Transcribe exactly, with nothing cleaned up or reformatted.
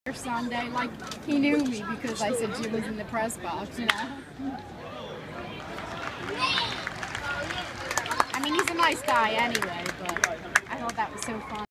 Sunday, like he knew me because I said Jim was in the press box, you know. I mean, he's a nice guy anyway, but I thought that was so fun.